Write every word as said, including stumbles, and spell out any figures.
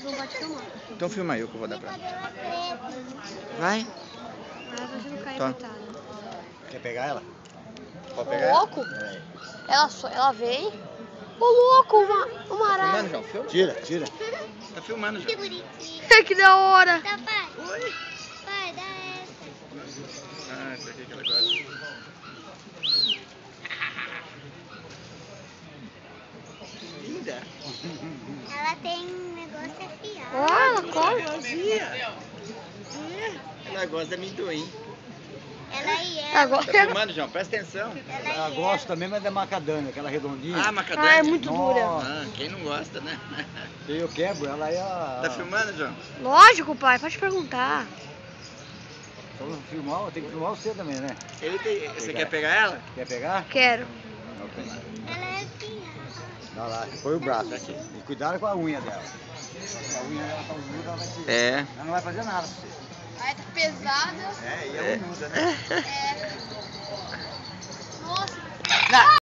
Não pode filmar. Então filma aí o que eu vou dar pra ela. Vai. Ah, você não cai, Tá. coitada. Quer pegar ela? Pode Ô, pegar ela? louco? Ela, só, ela veio. Ô, louco, uma, uma Tá arara. filmando, João? Filma. Tira, tira. Tá filmando, Que João. bonitinho. Que da hora. Tá, pai. Oi. Pai, dá essa. Ah, isso aqui que ela gosta. Linda. Ela tem um negócio afiado. Ó, ela come. Ela gosta de amendoim. Ela e ela. Tá Agora. filmando, João? Presta atenção. Ela, Ela e gosta também, mas é macadâmia, aquela redondinha. Ah, macadâmia. Ah, é muito dura. Nossa. Ah, quem não gosta, né? Eu quebro, ela é a... Tá filmando, João? Lógico, pai, pode perguntar. Só filmar, tem que filmar você também, né? Ele tem... Você Pegar. quer pegar ela? Quer pegar? Quero. Ok. ela é afiada. Dá lá, põe o braço aqui. E cuidado com a unha dela. Se a unha dela tá unhuda, ela vai te... É. Ela não vai fazer nada pra você. Ai, tá pesada. É, e é unhuda, né? É. Nossa.